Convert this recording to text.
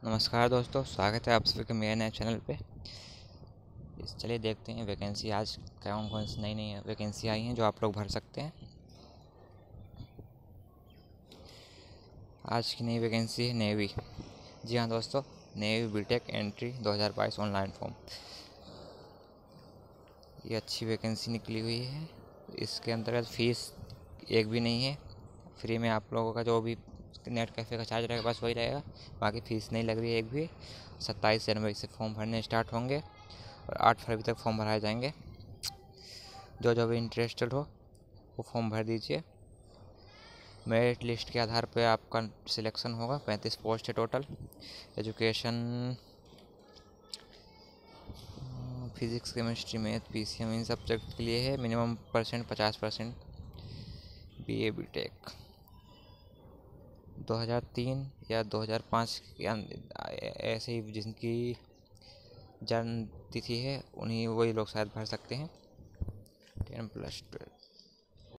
नमस्कार दोस्तों, स्वागत है आप सभी के मेरे नए चैनल पे। चलिए देखते हैं वैकेंसी आज कौन कौन सी नई नई वैकेंसी आई हैं जो आप लोग भर सकते हैं। आज की नई वैकेंसी है नेवी। जी हाँ दोस्तों, navy BTech entry 2022 online form. ये अच्छी वैकेंसी निकली हुई है। इसके अंतर्गत फ़ीस एक भी नहीं है। फ्री में आप लोगों का जो भी नेट कैफ़े का चार्ज रहेगा बस वही रहेगा, बाकी फ़ीस नहीं लग रही है एक भी। 27 जनवरी से फॉर्म भरने स्टार्ट होंगे और 8 फरवरी तक फॉर्म भराए जाएंगे। जो जो भी इंटरेस्टेड हो वो फॉर्म भर दीजिए। मेरिट लिस्ट के आधार पर आपका सिलेक्शन होगा। 35 पोस्ट है total. Education physics, chemistry, math, PCM इन सब्जेक्ट के लिए है। Minimum percent 50%। बीए बीटेक 2003 या 2005 के ऐसे ही जिनकी जन्म तिथि है उन्हीं वही लोग शायद भर सकते हैं। 10+12